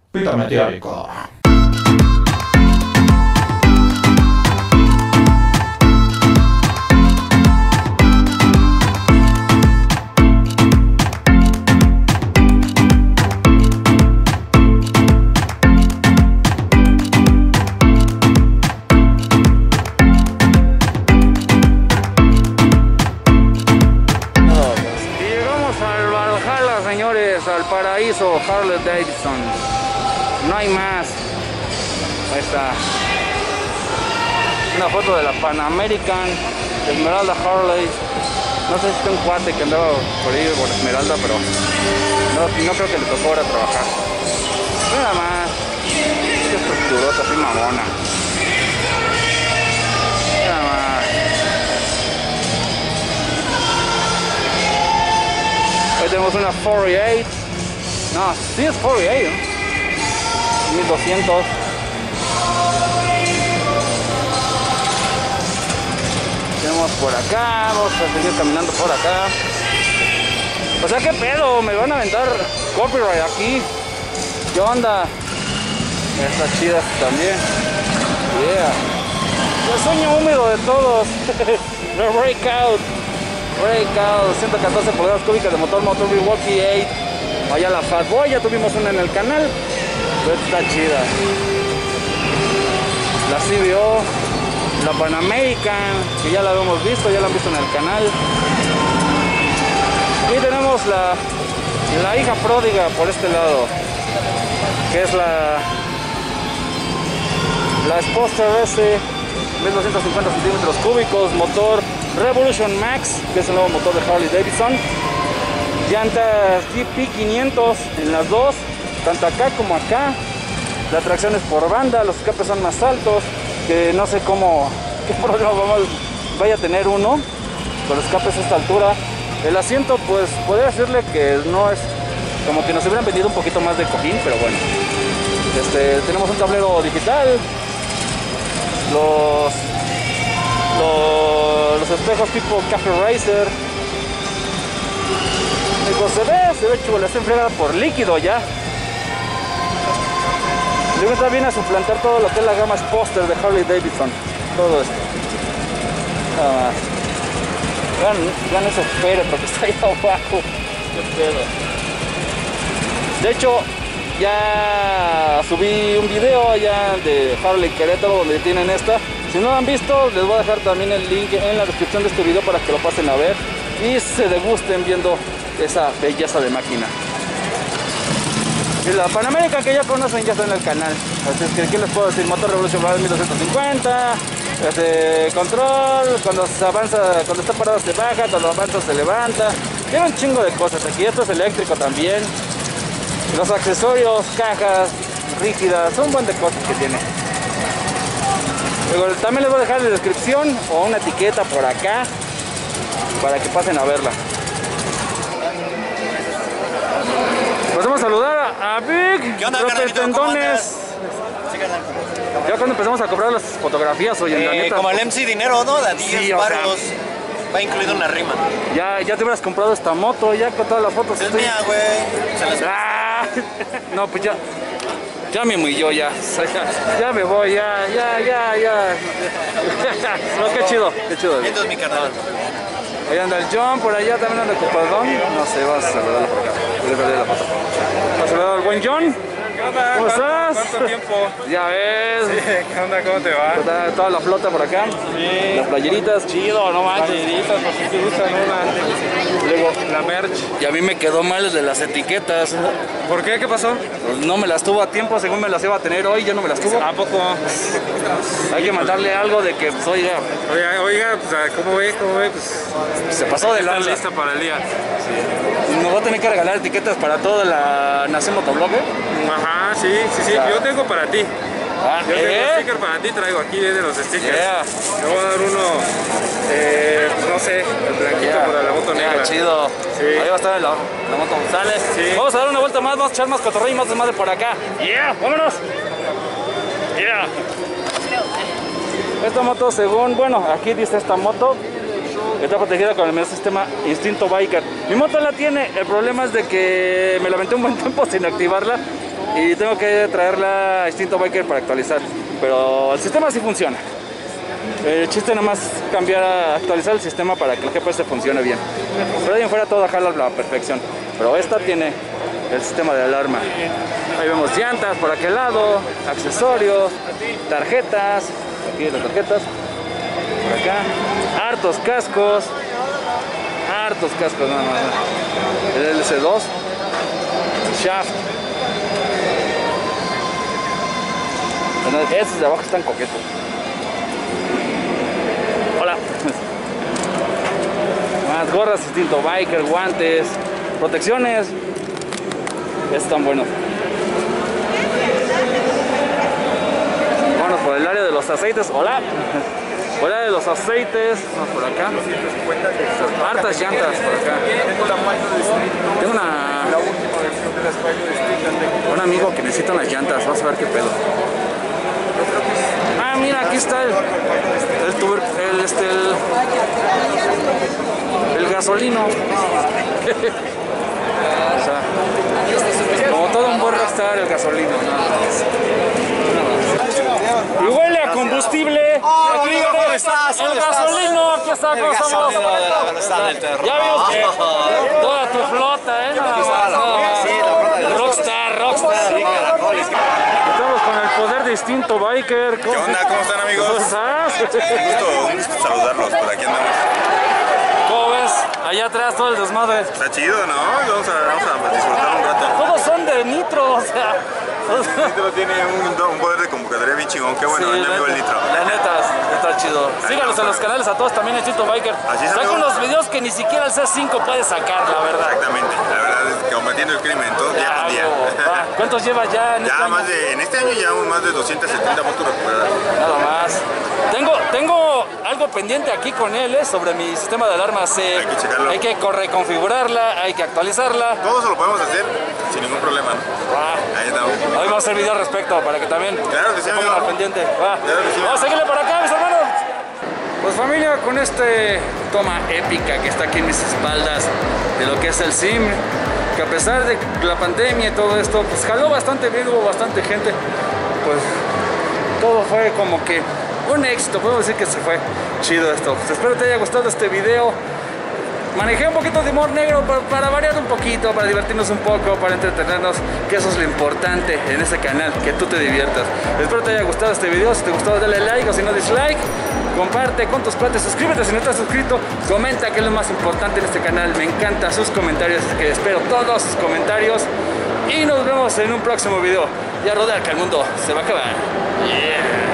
Pita meteórico. Al paraíso Harley Davidson, no hay más. Ahí está una foto de la Pan American Esmeralda Harley. No sé si está un cuate que andaba por ahí por Esmeralda, pero no creo que le tocó ahora trabajar. Nada más, qué estructurota así mamona. Nada más. Hoy tenemos una 48. No, sí es 48, ¿no? 1200. Tenemos por acá, vamos a seguir caminando por acá. O sea, ¿qué pedo? Me van a aventar copyright aquí. ¿Qué onda? Estas chidas también. Yeah. El sueño húmedo de todos. The Breakout. Breakout, 114 pulgadas cúbicas de motor Milwaukee 8. Allá la Fatboy, ya tuvimos una en el canal, pero está chida. La CBO, la Pan American, que ya la habíamos visto, ya la han visto en el canal. Y tenemos la hija pródiga por este lado, que es la Sposter S, 1250 centímetros cúbicos, motor Revolution Max, que es el nuevo motor de Harley Davidson. Llantas GP500 en las dos, tanto acá como acá. La tracción es por banda, los escapes son más altos, que no sé qué problema vaya a tener uno con los escapes a esta altura. El asiento, pues podría decirle que no es como que nos hubieran vendido un poquito más de cojín, pero bueno. Tenemos un tablero digital, los espejos tipo Cafe Racer. Pues se ve chulo, está enfriada por líquido ya. Luego está bien a suplantar todo lo que es la gama Sposter de Harley Davidson. Todo esto. Nada más. Vean ese féretro que está ahí abajo. Qué pedo. De hecho, ya subí un video allá de Harley Querétaro donde tienen esta. Si no lo han visto, les voy a dejar también el link en la descripción de este video para que lo pasen a ver y se degusten viendo esa belleza de máquina. Y la Pan American que ya conocen ya está en el canal. Así es que, ¿qué les puedo decir? Motor Revolution 1250, control, cuando se avanza, cuando está parado se baja, cuando avanza se levanta. Tiene un chingo de cosas aquí. Esto es eléctrico también. Los accesorios, cajas rígidas, un buen de cosas que tiene. Luego, también les voy a dejar en la descripción o una etiqueta por acá para que pasen a verla. Podemos saludar a Big, Tendones. Ya cuando empezamos a cobrar las fotografías, oye, la neta, como el MC Dinero, ¿no? De 10 baros. Va incluido en la rima. Ya te hubieras comprado esta moto, ya con todas las fotos. Es mía, güey. No, pues ya me humilló, ya me voy, ya. No, qué chido. Esto es mi carnal. Ahí anda el John, por allá también anda ocupadón. No sé, vas a saludarlo por acá. Voy a perder la foto. ¿Vas a saludar al buen John? ¿Qué onda? ¿Cómo estás? ¿Cuánto tiempo? Ya ves. Sí, ¿qué onda? ¿Cómo te va? Toda la flota por acá. Sí. Las playeritas, chido, no manches. Playeritas, por si te gustan una. Luego, la merch. y a mí me quedó mal el de las etiquetas. ¿Por qué? ¿Qué pasó? Pues no me las tuvo a tiempo, según me las iba a tener hoy, ya no me las tuvo. ¿A poco? Hay que mandarle algo de que, pues, oiga, Oiga, pues, ¿cómo ve? Pues, se pasó de ¿estás lanza. lista para el día? Nos va a tener que regalar etiquetas para toda la Nación Motoblogger. Ajá, sí. Yo tengo para ti. Yo tengo sticker para ti, traigo aquí vienen los stickers. Yeah. Te voy a dar uno, no sé, el blanquito para la moto negra. Chido. Sí. Ahí va a estar la moto González. Sí. Vamos a dar una vuelta más, vamos a echar más cotorreo y más desmadre por acá. Yeah, vámonos. Yeah. Esta moto, según, bueno, aquí dice esta moto, está protegida con el mismo sistema Instinto Biker. Mi moto la tiene, el problema es de que me la aventé un buen tiempo sin activarla y tengo que traerla a Instinto Biker para actualizar, pero el sistema sí funciona. El chiste nada más cambiar a actualizar el sistema para que el GPS funcione bien, pero ahí en fuera todo jala a la perfección. Pero esta tiene el sistema de alarma. Ahí vemos llantas por aquel lado, accesorios, tarjetas, aquí las tarjetas, por acá, hartos cascos nada más. El LC2, shaft. Estos de abajo están coquetos. Hola. Más gorras, Instinto Biker, guantes, protecciones. Están buenos. Vámonos por el área de los aceites. Hola. Por el área de los aceites. Vamos por acá. Hartas llantas por acá. Tengo un amigo que necesita unas llantas. Vamos a ver qué pedo. Ah, mira, aquí está el gasolino. O sea, como todo un buen rockstar, el gasolino. Y huele a combustible. Aquí el gasolino, aquí está. ¿Cómo estamos? Ya vimos que toda tu flota, Rockstar. Estamos con el poder de Instinto Biker. ¿Qué onda? ¿Cómo están, amigos? ¿Cómo estás? Un gusto saludarlos, por aquí andamos. ¿Cómo ves? Allá atrás todo el desmadre. Está chido, ¿no? Vamos a disfrutar un rato. Todos son de nitro, o sea. Nitro tiene un poder de convocatoria bien chingón. Qué bueno, Sí, mi amigo el Nitro. La neta, está chido. Síganos en los canales a todos, también Instinto Biker. Así es, saca amigo. unos videos que ni siquiera el C5 puede sacar, la verdad. Exactamente. La verdad es que combatiendo el crimen todo día con día. Va. ¿Cuántos llevas ya en este Ya año? en este año llevamos más de 270 motos recuperadas. Nada más. Tengo algo pendiente aquí con él, sobre mi sistema de alarmas. Hay que checarlo. Hay que reconfigurarla, hay que actualizarla. Todo se lo podemos hacer sin ningún problema, ¿no? Va. Ahí estamos. Hoy vamos a hacer video al respecto para que también Claro que sí, se pongan amigo. al pendiente. Va. Claro que sí. Vamos a seguirle por acá, mis hermanos. Pues familia, con toma épica que está aquí en mis espaldas de lo que es el sim, que a pesar de la pandemia y todo esto, pues jaló bastante bien, hubo bastante gente, pues todo fue como que un éxito, podemos decir que se fue chido esto. Pues espero te haya gustado este video. Manejé un poquito de humor negro para variar un poquito, para divertirnos un poco, para entretenernos, que eso es lo importante en este canal, que tú te diviertas. Espero te haya gustado este video. Si te gustó, dale like, o si no, dislike. Comparte con tus cuates, suscríbete si no estás suscrito, comenta, que es lo más importante en este canal. Me encantan sus comentarios, así que espero todos sus comentarios y nos vemos en un próximo video. Ya rodea, que el mundo se va a acabar. Yeah.